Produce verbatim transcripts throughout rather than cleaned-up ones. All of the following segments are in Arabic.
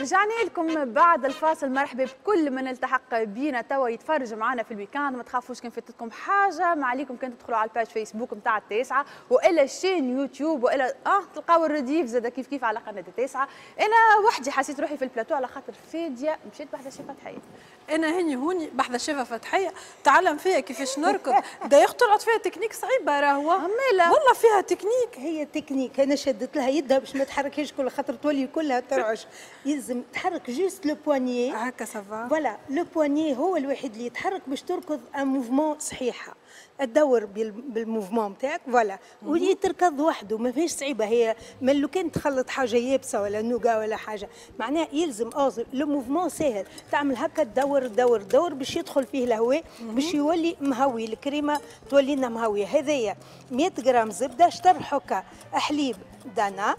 رجعنا لكم بعد الفاصل. مرحبا بكل من التحق بينا توا يتفرج معنا في الويكاند. ما تخافوش كان فاتتكم حاجه، ما عليكم كان تدخلوا على الباج فيسبوك نتاع التاسعه والا الشين يوتيوب والا اه تلقاو الرديف زاد كيف كيف على قناه التاسعه. انا وحدي حسيت روحي في البلاتو على خاطر فاديه مشيت بحذا شي فتحيه. انا هني هوني بحذا شيفه فتحيه تعلم فيها كيفاش نركض. دا يخترعت فيها تكنيك صعيبه راهو والله فيها تكنيك. هي تكنيك انا شدت لها يدها باش ما تحركهاش كل خاطر تولي كلها ترعش. يلزم تحرك جوست لو بوانيي هكا سافا. فوالا لو بوانيي هو الوحيد اللي يتحرك باش تركض ان موفمون صحيحه. تدور بالموفمون نتاعك فوالا ولي تركض وحده ما فيهاش صعيبه. هي من لو كان تخلط حاجه يابسه ولا نوغا ولا حاجه معناها يلزم اوزر لو موفمون ساهل تعمل هكا تدور تدور تدور باش يدخل فيه الهواء باش يولي مهوي الكريمه تولي لنا مهويه. هذايا مية غرام زبده شطر حكا حليب دانا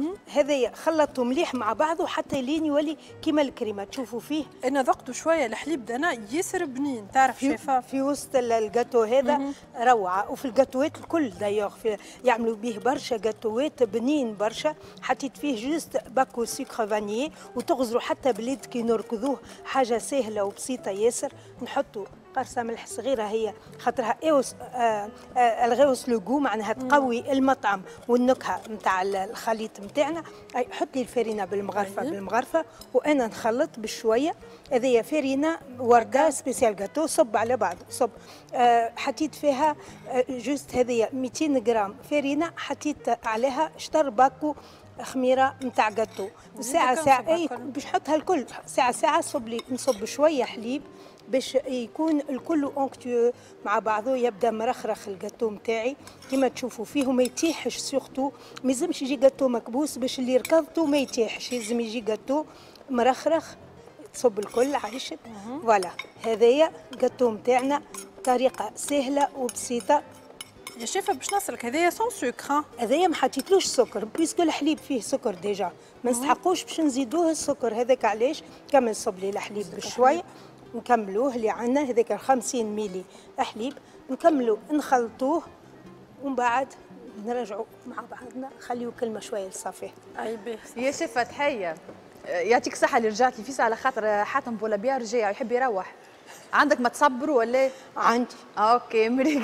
هذايا خلطته مليح مع بعضه حتى لين يولي كيما الكريمه تشوفوا فيه. انا ذقته شويه الحليب دانا ياسر بنين تعرف شفاف في وسط الجاتو هذا مم. روعه. وفي الجاتوات الكل دايوغ يعملوا به برشا جاتوات بنين برشا. حطيت فيه جوست باكو سكر فانيي وتغزروا حتى باليد كي نركضوه حاجه سهله وبسيطه ياسر. نحطوا قرصه ملح صغيره هي خاطرها ايوس آه آه الغوص لوغو معناها تقوي المطعم والنكهه نتاع الخليط نتاعنا. اي حط لي الفارينه بالمغرفه بالمغرفه وانا نخلط بشويه. هذيا فارينه ورده سبيسيال جاتو صب على بعض صب. آه حطيت فيها آه جوست هذيا مئتين غرام فارينه حطيت عليها شطر باكو خميره نتاع جاتو. ساعه ساعه اي باش نحطها الكل ساعه ساعه صب لي نصب شويه حليب باش يكون الكل اونكتيو مع بعضه يبدا مرخرخ الجاتو نتاعي كيما تشوفوا فيه وما يتيحش. سورتو ما يلزمش يجي جاتو مكبوس باش اللي ركضته ما يتيحش. يلزم يجي جاتو مرخرخ تصب الكل عايشت فوالا. هذايا جاتو نتاعنا طريقه سهله وبسيطه. يا شيفه باش نصلك هذايا سون سكر. هذايا ما حطيتلوش سكر بيسكو الحليب فيه سكر ديجا ما نستحقوش باش نزيدوه السكر. هذاك علاش كمل صب لي الحليب بشويه نكملوه اللي عندنا هذاك خمسين ميلي حليب نكملوا نخلطوه ومن بعد نرجعوا مع بعضنا. خليو كلمه شويه للصافي. اي بيه يا شيف فتحيه يعطيك الصحه اللي رجعت لي فيسا على خاطر حاتم بولابيا رجع يحب يروح. عندك ما تصبروا ولا؟ عندي. اوكي مريقل.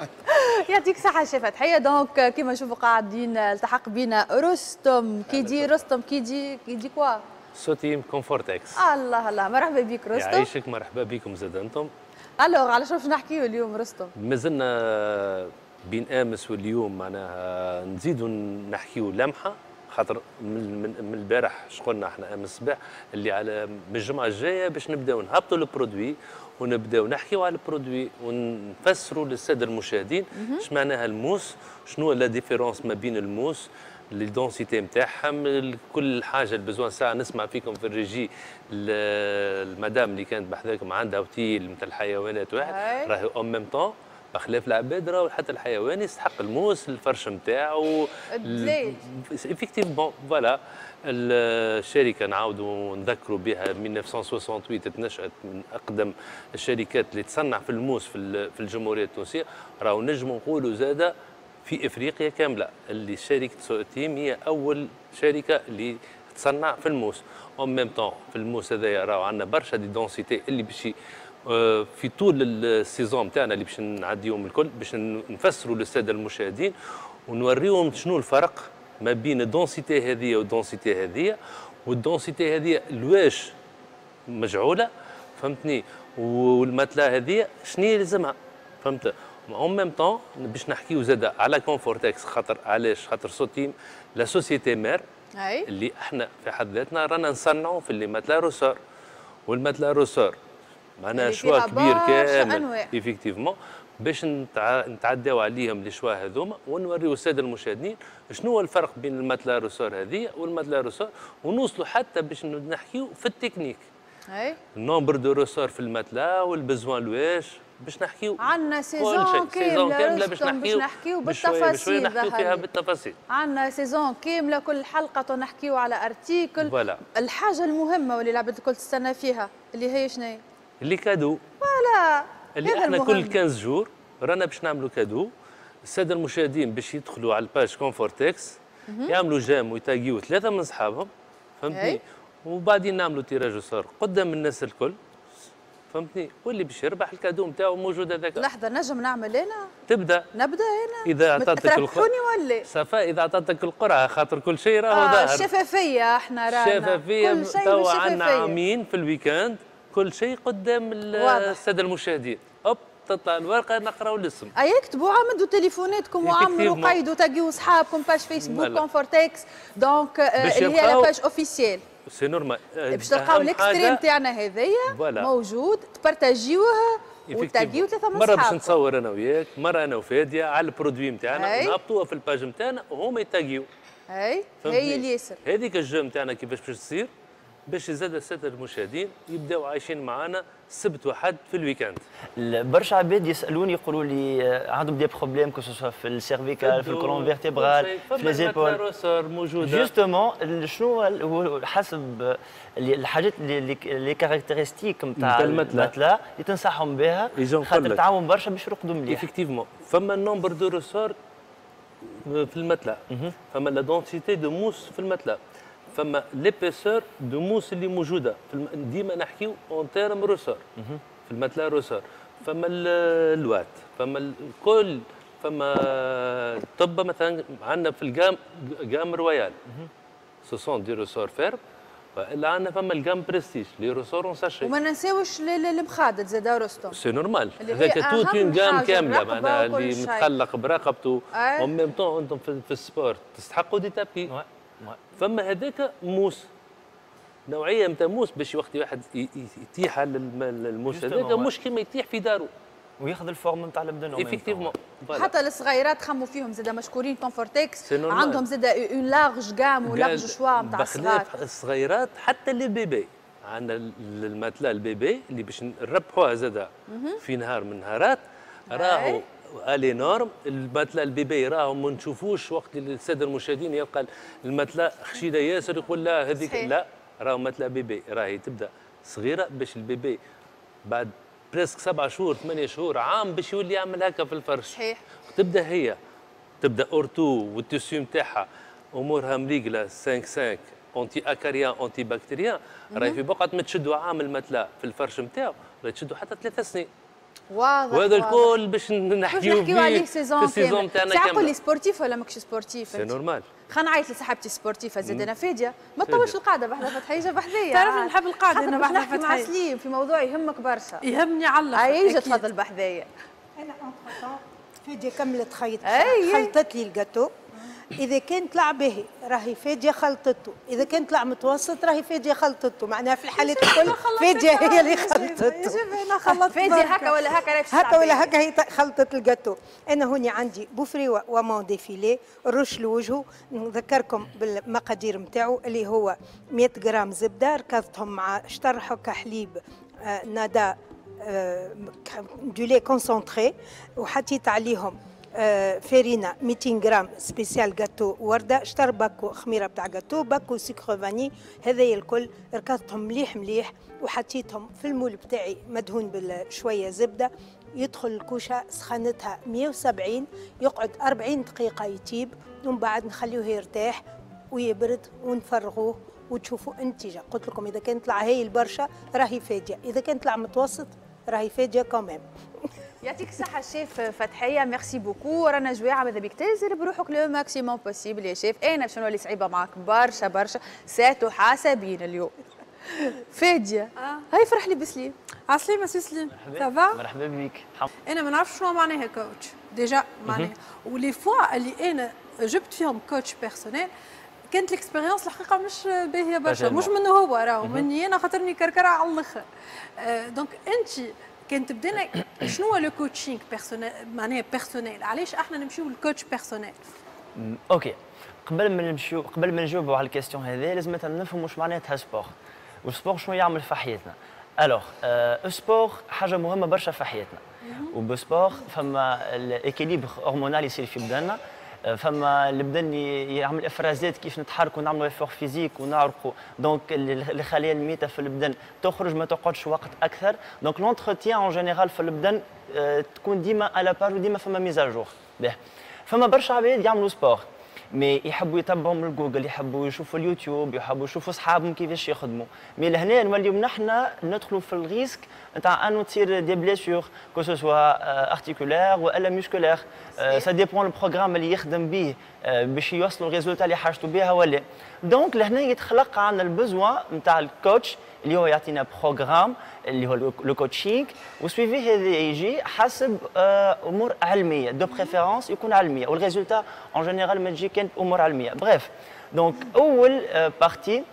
يعطيك الصحه شيف فتحيه. دونك كيما نشوفوا قاعدين التحق بينا رستم. كي يجي رستم كي يجي كي يجي كوا سوتيم كونفورتكس. الله الله مرحبا بك رستم. يعيشك مرحبا بكم زاد انتم. الوغ على شو باش نحكيو اليوم رستم؟ مازلنا بين امس واليوم معناها نزيدوا نحكيو لمحه خاطر من من, من البارح شقولنا احنا امس الصباح اللي على من الجمعه الجايه باش نبداو نهبطوا البرودوي ونبداو نحكيو على البرودوي ونفسروا للساده المشاهدين اش معناها الموس شنو لا ديفيرونس ما بين الموس لي دونسيتي نتاعها كل حاجه البزوان. ساعه نسمع فيكم في الريجي المدام اللي كانت بحذاكم عندها اوتيل نتاع الحيوانات واحد راهي اون ميم طون بخلاف العباد راهو حتى الحيوان يستحق الموس الفرش نتاعو افيكتيفمون فوالا. الشركه نعاودوا نذكروا بها ألف وتسعمائة وثمانية وستين تنشأت من اقدم الشركات اللي تصنع في الموس في الجمهوريه التونسيه. راهو نجموا نقولوا زاده في افريقيا كامله اللي شركه سوتيم هي اول شركه اللي تصنع في الموس. اون ميم طون في الموس هذايا راهو عندنا برشا دي دونسيتي اللي باش في طول السيزون نتاعنا اللي باش نعديهم الكل باش نفسروا للساده المشاهدين ونوريهم شنو الفرق ما بين الدونسيتي هذه والدونسيتي هذه والدونسيتي هذه لواش مجعوله فهمتني والمتله هذه شنو يلزمها فهمت. اون ميم طون باش نحكيو زاده على كونفورتكس خاطر علاش خاطر سوتيم لا سوسيتي مير اللي احنا في حد ذاتنا رانا نصنعوا في اللي ماتلا روسور والماتلا روسور معناها شوا كبير كامل ايفيكتيفمون باش نتعداو عليهم لي شوا هذوما ونوريو الساده المشاهدين شنو هو الفرق بين الماتلا روسور هذه والماتلا روسور ونوصلوا حتى باش نحكيو في التكنيك. اي النومبر دو روسور في الماتلا والبزوان لواش باش نحكيو عندنا سيزون كامله باش نحكيو باش نحكيو بالتفاصيل. نحكيو فيها بالتفاصيل. عندنا سيزون كامله كل حلقه نحكيو على ارتيكل. فوالا الحاجه المهمه واللي العباد الكل تستنى فيها اللي هي شنو؟ اللي كادو. فوالا اللي احنا كل خمسة جور رانا باش نعملوا كادو. الساده المشاهدين باش يدخلوا على الباج كونفورتكس يعملوا جام ويتاقيو ثلاثه من صحابهم فهمتني وبعدين نعملوا تيراج صار قدام الناس الكل، فهمتني؟ واللي باش يربح الكادو نتاعو موجود هذاك. لحظه نجم نعمل انا؟ تبدا نبدا انا؟ اذا اعطتك القرعه ولا صفاء، اذا اعطتك القرعه خاطر كل شيء راهو آه ظاهر. الشفافيه احنا رانا شفافيه توا عندنا عامين في الويكاند كل شيء قدام الساده المشاهدين. هوب تطلع الورقه نقراو الاسم. اي اكتبوا عملوا تليفوناتكم وعملوا قيدوا تاقيوا اصحابكم باج فيسبوك كونفورتكس دونك اللي هي لا باج اوفيسيال. سي نورمال باش تلقاو الاكستريم تاعنا هذايا موجود تبارتاجيوه وتاقيوا ثلاثه من مره باش نتصور انا وياك، مره انا وفاديه على البرودوي نتاعنا ونهبطوها في الباج نتاعنا وهما يتاقيوا. اي هي الياسر هذيك الجو نتاعنا كيفاش باش تصير باش زاد الساده المشاهدين يبداو عايشين معنا السبت وحد في الويكاند. برشا عباد يسالوني يقولوا لي عندهم دي بروبليم كو سوسوا في السيرفيكال في الكولون فيرتيبرال في لي زيبول موجوده جوستومون شنو هو حسب الحاجات اللي لي كاركتيرستيك نتاع المتلا اللي تنصحهم بها خاطر تعاون برشا باش يرقدوا مليح. ايفيكتيفمون فما النومبر دو روسور في المتلا، فما لا دونسيتي دو موس في المتلا، فما ليبيسور دو موس اللي موجوده الم... ديما نحكيو اون تيرم روسور في المتلا روسور، فما الوات، فما الكل، فما طب مثلا عندنا في الجام جام رويال سوسون دي روسور فيرم، والا عندنا فما الجام بريستيج لي روسور اون ساشي. وما ننساوش المخادد زاد رستم سي نورمال هذاك توت اون جام كامله معناها اللي متخلق برقبته اون ميم طون انتم في, في السبورت تستحقوا دي تابي. فما هذاك موس نوعيه نتاع موس باش وقت واحد يتيح على الموس هذاك مش كيما يتيح في داره وياخذ الفورم نتاع البدن. ايفيكتيفمون حتى الصغيرات خموا فيهم زاد مشكورين كونفورتكس عندهم زاد اون لارج جام ولارج شوا نتاع الصغار. الصغيرات حتى لي بيبي عندنا الماتلا البيبي اللي باش نربحوها زاد في نهار من النهارات راهو الي نورم. المتلا البيبي راهو ما نشوفوش وقت الساده المشاهدين يلقى المتلا خشيده ياسر يقول لا هذيك لا راهو متلا بيبي راهي تبدا صغيره باش البيبي بعد بريسك سبعة شهور ثمانية شهور عام باش يولي يعمل هكا في الفرش. صحيح. تبدا هي تبدا اورتو والتسيو نتاعها امورها مريقله خمسة خمسة اونتي اكاريان اونتي بكتيريان راهي في بقعه ما تشدوا عام المتلا في الفرش نتاعو راهي تشدوا حتى ثلاث سنين. واضح. وهذا الكل باش نحكيو فيه عليه سيزون السيزون تاعنا كامل. تقول لي سبورتيف ولا ماكش سبورتيف؟ سي نورمال. خلينا نعيط لصاحبتي سبورتيفه زاد انا فاديه ما تطولش القاعده بحذا فتحيه جا بحذيه. تعرف نحب القاعده انا بحذا فتحيه. مع سليم في موضوع يهمك برشا. يهمني على اي تفضل بحذايا. انا اون فاديه كملت خيط خلطت لي الجاتو. إذا كانت لعب باهي راهي فادية خلطته، إذا كانت لعب متوسط راهي فادية خلطته، معناها في الحالات الكل فادية هي اللي خلطته. أنا خلطت فادية هكا ولا هكا هكا ولا هكا هي خلطت الجاتو. أنا هوني عندي بوفري ومون ديفيلي، الرش لوجهه، نذكركم بالمقادير نتاعو اللي هو مئة غرام زبدة ركضتهم مع شطر حكة حليب آه نادا آه دو لي كونسونطري وحطيت عليهم آه فارينة مئتين غرام سبيسيال جاتو ورده، شطر باكو خميره بتاع جاتو، باكو سكر فاني، هذايا الكل ركضتهم مليح مليح وحطيتهم في المول بتاعي مدهون بشويه زبده. يدخل الكوشه سخنتها مئة وسبعين يقعد أربعين دقيقه يطيب ومن بعد نخليوه يرتاح ويبرد ونفرغوه وتشوفوا النتيجه. قلت لكم اذا كانت طلع هاي البرشا راهي فاديه، اذا كانت طلع متوسط راهي فاديه كمان. يعطيك الصحة شيف فتحية، ميرسي بوكو. رانا جواعة ماذا بيك تنزل بروحك لو ماكسيموم بوسيبل يا شيف. انا باش نولي صعيبة معاك برشا برشا ساتو حاسبين اليوم. فادية آه. هاي فرح لي بسليم. عسلامة سي سليم سافا؟ مرحبا بك. انا ما نعرفش شنو معناها كوتش ديجا معناها، ولي فوا اللي انا جبت فيهم كوتش بيرسونيل كانت الاكسبيريونس الحقيقه مش باهيه برشا، مش منه هو راهو مني انا خاطرني كركره على الاخر. آه دونك انت كان تبدينا شنو هو لو كوتشينغ بيرسونيل معناها بيرسونيل، علاش احنا نمشيو للكوتش بيرسونيل؟ اوكي قبل ما نمشيو قبل ما نجاوبوا على الكيستيون هذه لازم نفهموا واش معناتها سبور والسبور شنو يعمل في حياتنا. الوغ أه سبور حاجه مهمه برشا في حياتنا، وبسبور فما الاكيليبر هرمونال يصير في بدننا، فما البدن يعمل افرازات كيف نتحركوا ونعملوا افور فيزيك ونعرقوا، دونك الخلايا الميته في البدن تخرج ما تقعدش وقت اكثر، دونك لونتروتيان اون جينيرال في البدن تكون ديما على بار وديما فما ميزاجور. فما برشا عباد يعملوا سبور مي يحبوا يتبعوا من جوجل، يحبوا يشوفوا اليوتيوب، يحبوا يشوفوا اصحابهم كيفاش يخدموا. مي لهنا نوليو نحنا ندخلوا في الريسك نتاع انه تصير دي بليسيور كو سوسوا ارتيكولير والا مسكولير. سا ديبون البروغرام اللي يخدم به باش يوصلوا الريزولتا اللي حاجتوا بها ولا. دونك لهنا يتخلق عندنا البزوان نتاع الكوتش اللي هو يعطينا بروغرام اللي هو لو كوتشينغ، وسويفي هذا يجي حسب امور علميه دو بريفيرونس يكون علميه، والريزولتا اون جينيرال ما تجي كانت امور علميه. بريف دونك اول بارتي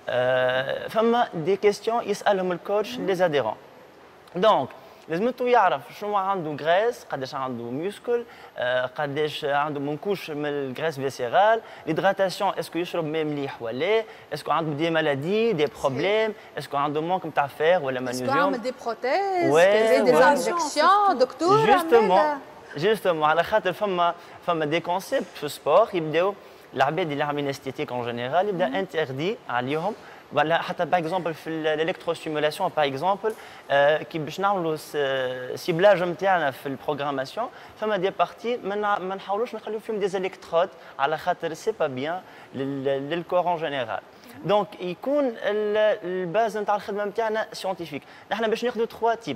فما دي كيستيون يسالهم الكوتش لي زاديرون. دونك لازمته يعرف شنو عنده غريس، قداش عنده موسكل، قداش عنده منكوش من الغريس فيسيرال، ليدغاتاسيون اسكو يشرب ماء مليح ولا، اسكو عنده دي مالادي دي بروبليم، اسكو عنده مونك نتاع فير ولا مانيزيوم، اسكو عامل دي بروتيز، ouais, دي ouais. انجكسيون دكتور. جوستومون جوستومون على خاطر فما فما دي كونسيبت في السبور يبداو العباد اللي عاملين استيتيك اون جينيرال يبدا انتردي عليهم. ولا حتى باغ اكزومبل في الالكتروستيمولاسيون باغ اكزومبل كي باش نعملوا سيبلاج نتاعنا في البروغراماسيون فما دي بارتي ما نحاولوش نخليو فيهم دي الكترود على خاطر سي با بيان للكور اون جينيرال. دونك يكون الباز نتاع الخدمه نتاعنا سيونتيفيك. نحن باش ناخذوا ثلاثة تيب.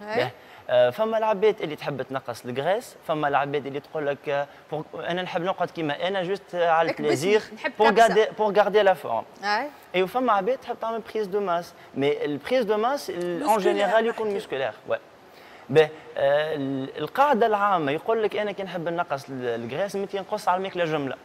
فما العباد اللي تحب تنقص الغريس، فما العباد اللي تقول لك انا نحب نقعد كيما انا جوست على البليزير بور غاردي بور غاردي لا فورم. اي فما عباد تحب تعمل بريز دو ماس، مي البريز دو ماس اون جينيرال يكون مسكولير. وي باهي القاعده العامه يقول لك انا كي نحب نقص الغريس متي نقص على الماكله جمله.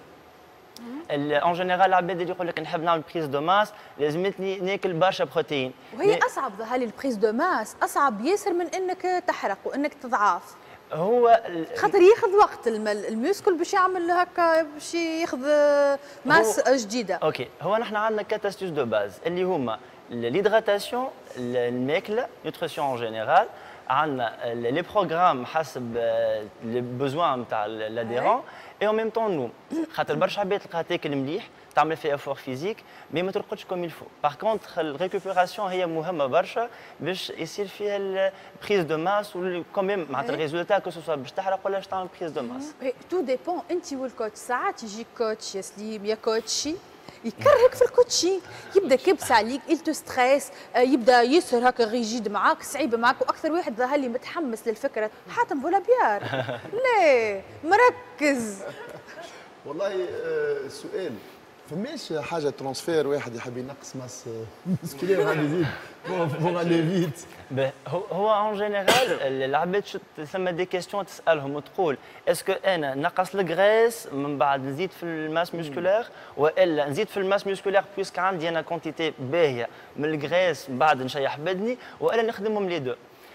اون جينيرال العباد اللي يقول لك نحب نعمل بريز دو ماس لازمتني ناكل برشا بروتين. وهي اصعب ظهر لي البريز دو ماس اصعب ياسر من انك تحرق وانك تضعف. هو خاطر ياخذ وقت الميوسكل باش يعمل هكا باش ياخذ ماس جديده. اوكي هو نحن عندنا كات استيوس دو باز اللي هما ليدغاتاسيون، الماكله، نوتريسيون اون جينيرال، عندنا لي بروغرام حسب لي بوزوان نتاع لاديرون، اي اون ميم طون نو خاطر برشا عباد تلقاها تاكل مليح تعمل فيها افور فيزيك مي ما ترقدش كوم يلفو. باغ كونتخ الريكوبيراسيون هي مهمه برشا باش يصير فيها البريز دو ماس وكوميم معناتها الريزولتا كو سوسوا باش تحرق ولا باش تعمل بريز دو ماس. تو ديبون انت والكوتش. ساعات يجيك كوتش يا سليم يا كوتشي يكرهك في الكوتشينغ، يبدا كبس عليك، il ستريس، يبدا يسهر هكا ريجيد معاك، صعيب معاك. واكثر واحد ظهر لي متحمس للفكره حاتم بولابيار. ليه مركز؟ والله سؤال فماش حاجه ترانسفير واحد يحب ينقص ماس مسكولير غادي يزيد بون غادي فيت. هو اون جينيرال العباد ثم دي كيستيون تسالهم وتقول اسكو انا نقص الغريس من بعد نزيد في الماس مسكولير والا نزيد في الماس مسكولير بويسك عندي انا كونتيتي باهيه من الغريس من بعد نشيح بدني والا نخدمهم لي دو.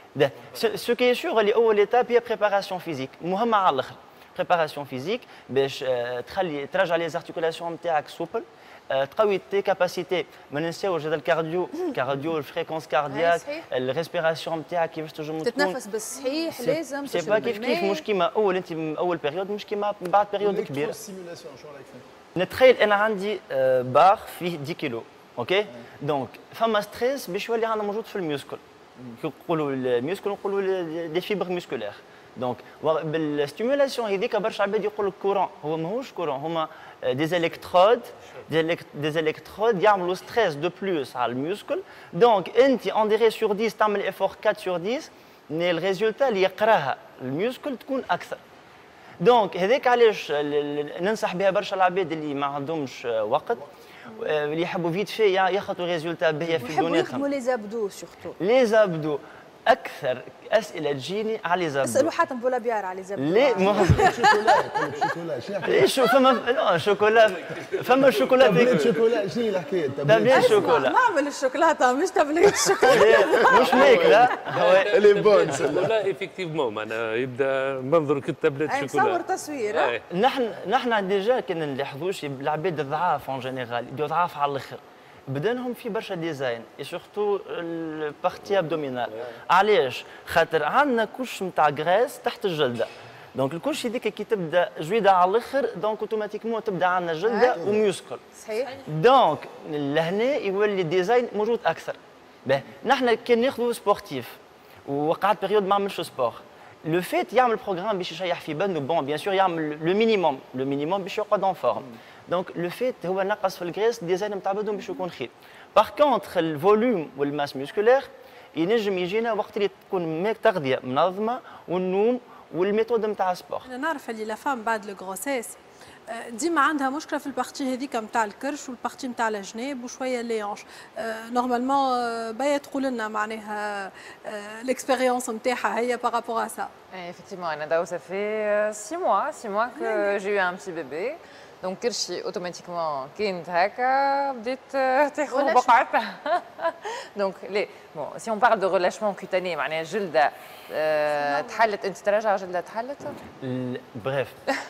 سو كي سور اللي اول ايتاب هي بريباراسيون فيزيك مهمه على الاخر. بريباراسيون فيزيك باش تخلي ترجع لي زارتيكولاسيون نتاعك سوبل، تقوي تي كاباسيتي. ما ننساوش هذا الكارديو الكارديو الفريكونس كاردياك، الريسبيراسيون نتاعك كيفاش تنجم تكون تتنفس بالصحيح. لازم سي با كيف كيف مش كيما اول انت اول بيريود مش كيما بعد بيريود كبيره. السيمولاسيون شو رايك فيها؟ نتخيل انا عندي بار فيه عشرة كيلو اوكي دونك فما ستريس باش يولي عندنا موجود في الميوسكل. نقولوا الميوسكل نقولوا دي فيبر ميسكولير. دونك بالستيمولاسيون هذيك برشا عباد يقول لك كورون، هو ماهوش كورون، هما دي الكترود دي الكترود يعملوا ستريس دو بلوس على الميوسكل. دونك انت اون ديري سور عشرة تعمل ايفور أربعة سور عشرة مي الريزولتا اللي يقراها الميوسكل تكون اكثر. دونك هذاك علاش ننصح بها برشا العباد اللي ما عندهمش وقت اللي يحبوا فيت في ياخذوا ريزولتا باهيه في دنيتهم. يحبوا يخدموا لي زابدو سورتو. لي زابدو اكثر اسئله تجيني على زابدو. اسالوا حاتم بولابيار على زابدو. ليه ما شوكولا شوكولا شنو ايه شو فما لا شوكولا فما الشوكولا تابليت شوكولا شنو هي الحكايه؟ تابليت شوكولا نعمل الشوكولاته مش تابليت شوكولا. مش ماكله اللي بون لا ايفيكتيفمون معناها يبدا منظر كتابلت شوكولا. نصور تصوير. نحن نحن ديجا كنا نلاحظوش العباد الضعاف اون جينيرال يبداو ضعاف على الاخر. بدنهم في برشا ديزاين اي سورتو البارتي ابدومينال. علاش؟ خاطر عندنا كوش نتاع غريس تحت الجلده. دونك الكوش هذيك كي تبدا جويده على الاخر دونك اوتوماتيكمون تبدا عندنا جلده وميوسكل. صحيح. دونك لهنا يولي الديزاين موجود اكثر. باهي نحن كي ناخذوا سبورتيف وقعدت بيريود ما عملش سبور لو فيت يعمل بروجرام باش يشيح في بدنه بون بيان سور يعمل لو مينيموم لو مينيموم باش يقعد اون فورم دونك لو فيت هو نقص في الجريس ديزاين نتاع بدنه باش يكون خير باغ كونتخ الفوليوم والماس ميسكولير ينجم يجينا وقت اللي تكون تغذيه منظمه والنوم والميثود نتاع سبور. انا نعرف اللي لا فام بعد لو غروسيس ديما عندها مشكله في البارتي هذيك نتاع الكرش والبارتي نتاع الجناب وشويه ليونش نورمالمون باهي تقول لنا معناها l'expérience نتاعها هي بارابور ا سا. Effectivement, Anna, ça fait six mois, six mois que j'ai eu un petit bébé. Donc كرشي اوتوماتيكمون كانت هكا بديت تاخذ بقعتها. دونك ليه بون سي اون بارل دو ريلاشمون كوتاني معناها جلده تحلت انت تراجع جلده تحلت؟ بريف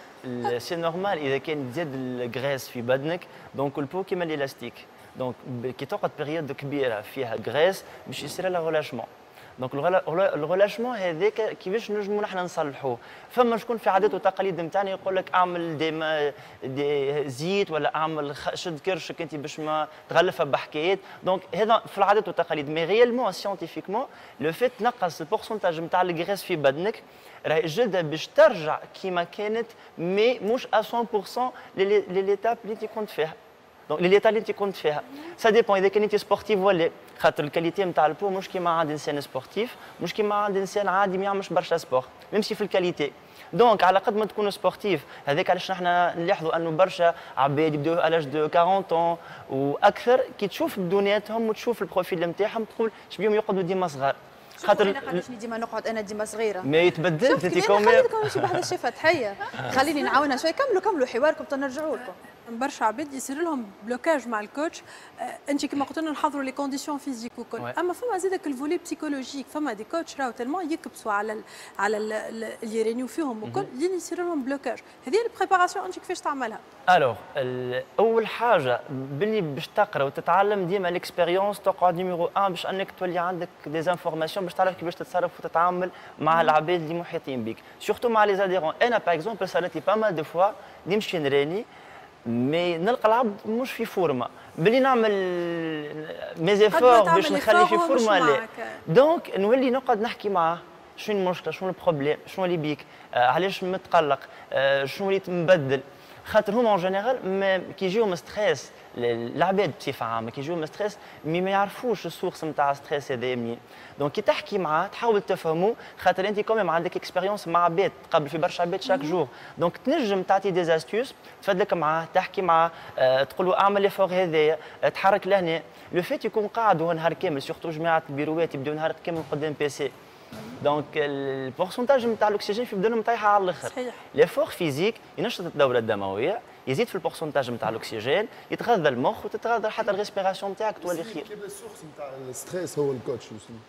سي نورمال اذا كان تزيد الغريس في بدنك دونك البو كيما الالاستيك دونك كي تقعد بيريود كبيره فيها غريس باش يصير لها ريلاشمون دونك الريلاشمون هذاك كيفاش نجموا نحن نصلحوه فما شكون في عادات وتقاليد نتاعنا يقول لك اعمل ديما دي زيت ولا اعمل شد كرشك انت باش ما تغلفها بحكايات دونك هذا في العادات والتقاليد مي ريالمون سيانتيفيكمون لو فيت تنقص البورسونتاج نتاع الغريس في بدنك راهي الجلده باش ترجع كيما كانت مي مش مية بالمية لليتاب اللي انت كنت فيها دونك ليتا اللي انت كنت فيها سا ديبون اذا كان انت سبورتيف ولا خاطر الكاليتي نتاع البو مش كيما عند انسان سبورتيف مش كيما عند انسان عادي ما يعملش برشا سبور نمشي في الكاليتي دونك على قد ما تكونوا سبورتيف هذاك علاش نحن نلاحظوا انه برشا عباد يبداو على دو أربعين طون واكثر كي تشوف بدوناتهم وتشوف البروفيل نتاعهم تقول اش بيهم يقعدوا ديما صغار خاطر انا قداشني ديما نقعد انا ديما صغيره ما يتبدلت انت كومي خليكم نمشي بحذا الشفه تحيه خليني نعاونها شوي كملوا كملوا حواركم تنرجعوا لكم. برشا عباد يصير لهم بلوكاج مع الكوتش انت كما قلت لنا نحضروا لي كونديسيون فيزيك وكل اما فما زادك الفولي بسيكولوجيك فما دي كوتش راهو تالمون يكبسوا على ال على ال اللي يرينيو فيهم وكل اللي يصير لهم بلوكاج هذه البريباراسيون انت كيفاش تعملها؟ الوغ اول حاجه باللي باش تقرا وتتعلم ديما الاكسبيريونس تقعد نيميرو واحد باش انك تولي عندك دي زانفورماسيون باش تعرف كيفاش تتصرف وتتعامل مع العباد اللي محيطين بك سورتو مع لي زاديرون انا باغ اكزومبل سالتي با مال دو فوا نمشي نراني مي نلقى العبد مش في فورما باللي نعمل ميزيفور باش نخليه في فورما لا دونك نولي نقعد نحكي معاه شنو المشكله شنو البروبليم شنو اللي بيك آه علاش متقلق آه شنو اللي مبدل خاطر هما اون جينيرال كي يجيهم ستريس العباد بصفه عامه كي يجيهم ستريس مي ما يعرفوش السورس نتاع ستريس هذا منين دونك كي تحكي معاه تحاول تفهمه خاطر انت كوميم عندك اكسبيريونس مع عباد تقابل في برشا عباد شاك جور دونك تنجم تعطي دي استيوس تفدلك معاه تحكي معاه أه تقول له اعمل ليفور هذايا أه تحرك لهنا لو فيت يكون قاعد هو نهار كامل سورتو جماعه البيروات يبداو نهار كامل قدام بيسي دونك البورسونتاج نتاع الاكسجين في بدنهم طايحه على الاخر ليفور فيزيك ينشط الدوره الدمويه يزيد في البورسونتاج نتاع الاكسجين يتغذى المخ وتتغذى حتى الريسبيراسيون نتاعك تولي خير كيف السورس نتاع الستريس هو الكوتش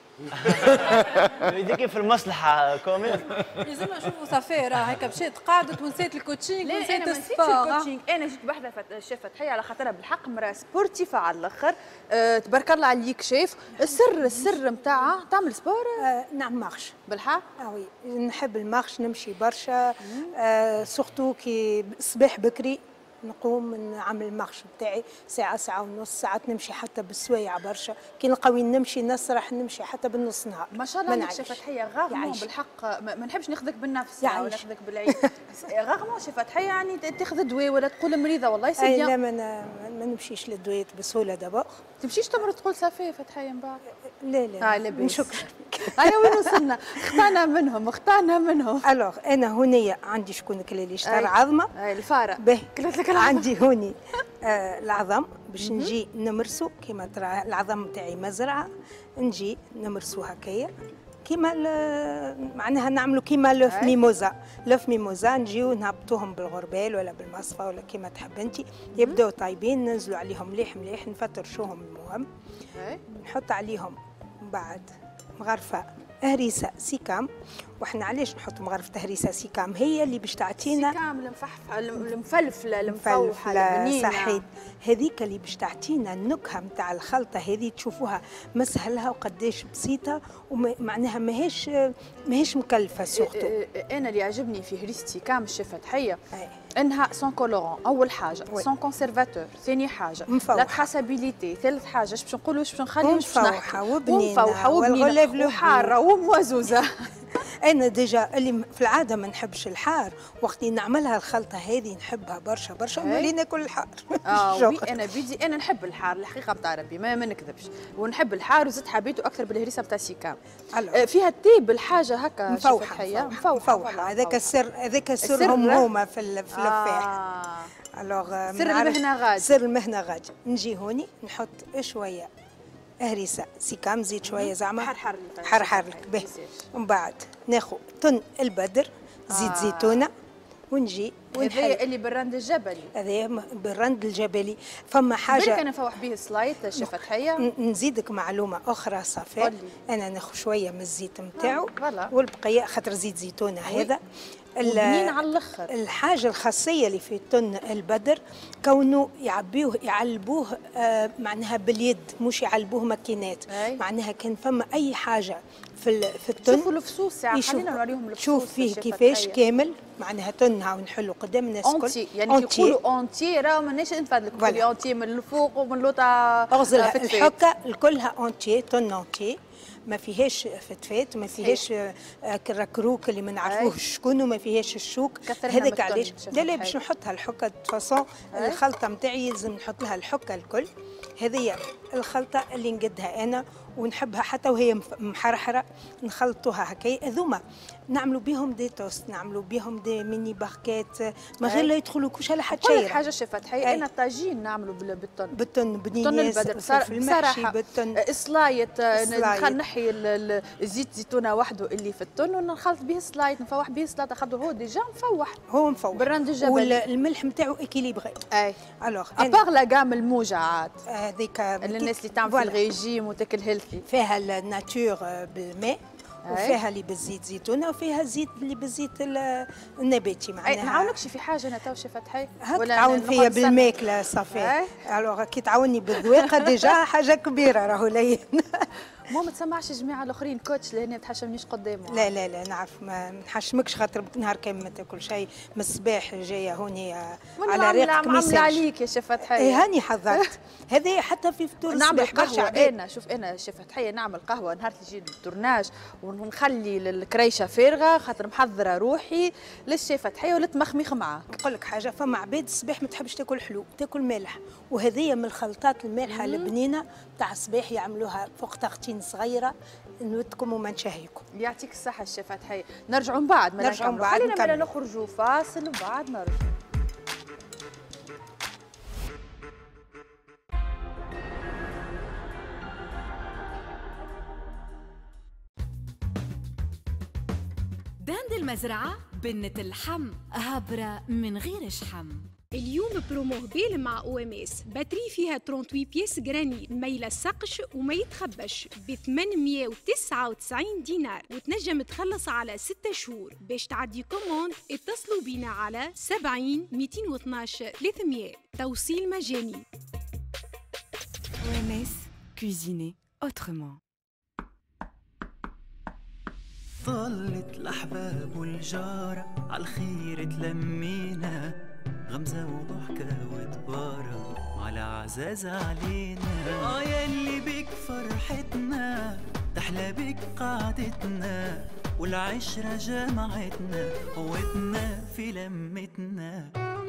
يديك في المصلحه كوميم لازم نشوفوا صافي راه هكا مشيت قعدت ونسيت الكوتشينغ ونسيت السبور الكوتشينغ انا جيت بحذا الشيف تحيه على خاطرها بالحق مراه سبورتيفه على الاخر أه تبارك الله عليك شيف السر السر نتاعها تعمل سبور آه نعم مارش بالحق اه وي نحب المارش نمشي برشا آه سورتو كي الصباح بكري نقوم نعمل المارش بتاعي ساعة ساعة ونص ساعات نمشي حتى بالسوايع برشا كي نلقاوي نمشي نسرح نمشي حتى بالنص نهار ما شاء الله عليك شيف تحية غاغمون بالحق ما نحبش ناخذك بالنفس ولا ناخذك بالعيد غاغمون شيف تحية يعني تاخذ دواء ولا تقول مريضة والله سي بيان لا ما, ما نمشيش للدويات بسهولة دابا تمشيش تمرض تقول صافي فتحية من بعد لا لا آه لا نشكر هيا وين وصلنا اختارنا منهم اختارنا منهم الوغ انا هنايا عندي شكون كلي لي اشترى عظمه اي الفاره باهي كلت لك عندي هوني آه العظم باش نجي نمرسو كيما ترى العظم نتاعي مزرعه نجي نمرسو هكايا كيما معناها نعملوا كيما لوف ميموزا لوف ميموزا نجيو نهبطوهم بالغربال ولا بالمصفى ولا كيما تحب انت يبداو طايبين ننزلوا عليهم مليح مليح نفترشوهم المهم نحط عليهم بعد مغرفه هريسه سيكام وحنا علاش نحط مغرفه هريسه سيكام هي اللي باش تعطينا سيكام المفحفه المفلفله المفوحه البنينه صحيح هذيك اللي باش تعطينا النكهه نتاع الخلطه هذه تشوفوها مسهلها وقداش بسيطه ومعناها ماهيش ماهيش مكلفه سورتو انا اللي عجبني في هريسه سيكام الشيف تحيه انها سون كولورون اول حاجه سون كونسيرفاتور ثاني حاجه لا تراسابيليتي ثالث حاجه اش باش نقولوا اش باش نخليو باش نحكي ومفوحه وبنينه ومفوحه وبنينه وحاره وموزوزه انا ديجا اللي في العاده ما نحبش الحار، وقت اللي نعملها الخلطه هذه نحبها برشا برشا ونولي ناكل الحار. اه وي انا بيدي انا نحب الحار الحقيقه بتاع ربي ما, ما نكذبش، ونحب الحار وزدت حبيته اكثر بالهريسه بتاع سيكام. آه فيها الطيب الحاجه هكا مفوحه مفوحه مفوحه. هذاك السر هذاك سرهم هما في الفلاح. آه. الوغ سر المهنه غادي. سر المهنه غادي. نجي هوني نحط شويه هريسه سيكام، زيد شويه زعما حرحر حرحر لك به. ومن بعد ناخذ طن البدر، زيت آه. زيتونه، ونجي هذا اللي بالرند الجبلي. هذا بالرند الجبلي. فما حاجه بالك انا نفوح به سلايط شيف فتحيه. نزيدك معلومه اخرى صفاء، انا ناخذ شويه من الزيت نتاعو آه. والبقيه خاطر زيت زيتونه هذا وبنين على الاخر. الحاجه الخاصيه اللي في طن البدر كونه يعبيوه يعلبوه آه معناها باليد، مش يعلبوه ماكينات. معناها كان فما اي حاجه في في الطن. شوفوا الفصوص يعني خلينا نوريهم الفصوص. شوف فيه كيفاش كامل معناها طن هاو نحلوا قدام الناس الكل. اونتي يعني كي يقولوا اونتي راه ماناش نفدلك تقولي اونتي من الفوق ومن لوطا. اغزلها الحكه الكلها اونتي طن اونتي، ما فيهاش فتفات، ما فيهاش كراكروك اللي ما نعرفوش شكون، وما فيهاش الشوك. هذاك علاش لا لا باش نحطها الحكه فاصون الخلطه نتاعي لازم نحط لها الحكه الكل. هذه الخلطه اللي نقدها انا ونحبها حتى وهي محرحره، نخلطوها هكايا. هذوما نعملوا بهم دي توست، نعملوا بهم دي ميني باركات، ما غير لا يدخلوا كوش على حتى شيء. كل حاجه شيف فتحيه انا طاجين نعملوا بالطن بالطن بنينيس في المحشي بالطن سلايط. نحي الزيت زيتونه وحده اللي في الطن ونخلط به سلايط، نفوح به سلاطه خاطر هو ديجا مفوح. هو مفوح بالرند الجبل والملح نتاعو اكيليبري. اي الوغ ابار لا جام الموجعات هذيك الناس اللي تعمل في الريجيم وتاكل هيلثي فيها الناتور بالماء وفيها اللي بالزيت زيتونه وفيها زيت اللي بالزيت النباتي. معناها نعاونكش في حاجه انا تو شي فتحي ولا تعاون فيا بالماكله صافي. الوغ كي تعاوني بالذواقه ديجا حاجه كبيره راهو لين. مو ما تسمعش الجماعه الاخرين كوتش لهنا ما تحشمنيش قدامه. لا لا لا نعرف ما نحشمكش خاطر نهار كامل ما تاكل شيء من الصباح جايه هوني على ريقك ما يسالش عليك يا شيف فتحيه. اي هاني حضرت هذا حتى في فطور نعمل قهوه. انا شوف انا شيف فتحيه نعمل قهوه نهار تجي التورناج ونخلي الكريشه فارغه خاطر محضره روحي للشيف فتحيه ولتمخمخ معاه. نقول لك حاجه، فما عباد الصباح ما تحبش تاكل حلو تاكل مالح، وهذه من الخلطات المالحه البنينه تاع الصباح يعملوها فوق تغطين صغيره نودكم وما نشهيكم. يعطيك الصحه الشيف فتحيه. نرجعوا من بعد نرجعوا من بعد خلينا نخرجوا فاصل وبعد نرجع. داند المزرعة بنة اللحم هبرة من غير شحم. اليوم بروموبيل مع او ام اس باتري فيها ثمانية وثلاثين بيس جراني مايله السقش وما يتخبش ب ثمانمية وتسعة وتسعين دينار وتنجم تخلص على ستة شهور. باش تعدي كوموند اتصلوا بينا على سبعين مئتين واثناش ثلاثمية توصيل مجاني. او ام اس كوزيني اوترومون. طلت الأحباب والجارة عالخير تلمينا، غمزة وضحكة وتبارة على عزاز علينا. آه ياللي بك فرحتنا تحلى بك قعدتنا، والعشرة جمعتنا قوتنا في لمتنا.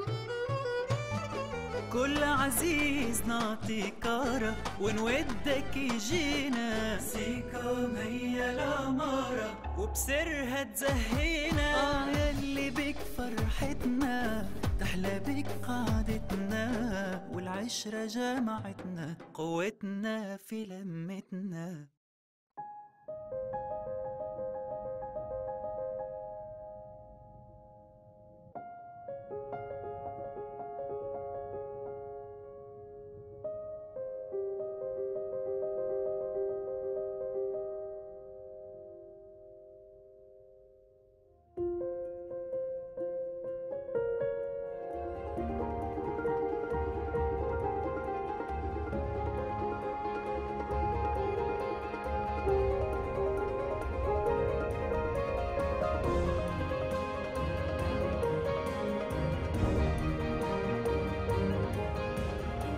كل عزيز نعطي كارة ونودك يجينا، سيكا مية العمارة وبسرها تزهينا. آه ياللي بك فرحتنا تحلى بك قعدتنا، والعشرة جمعتنا قوتنا في لمتنا.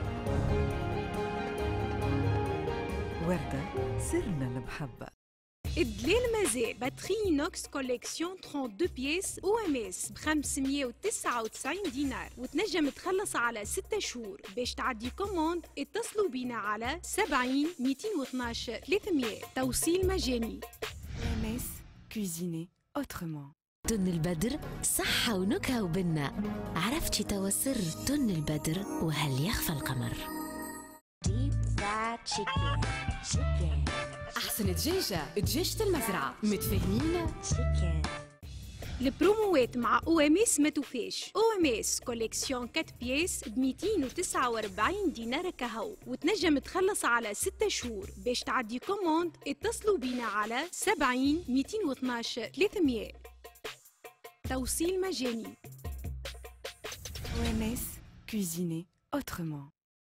وردة سرنا المحبة. الدلال مازال باتري نوكس كوليكسيون اثنين وثلاثين بيس او ام اس ب خمسمية وتسعة وتسعين دينار وتنجم تخلص على ستة شهور. باش تعدي كوموند اتصلوا بينا على سبعين مئتين واثناش ثلاثمية. توصيل مجاني. او ام اس كوزيني اوترومون. تن البدر صحة ونكهة وبنة. عرفتي توا سر تن البدر وهل يخفى القمر؟ أحسن دجاجة دجاجة المزرعة متفاهمين؟ البروموات مع او ام اس ما توفاش. او ام اس كوليكسيون أربعة بيس ب مئتين وتسعة وأربعين دينار كهو وتنجم تخلص على ستة شهور. باش تعدي كوموند اتصلوا بينا على سبعين مئتين واثناش ثلاثمية. توصيل مجاني. او ام اس كوزيني اوترومون.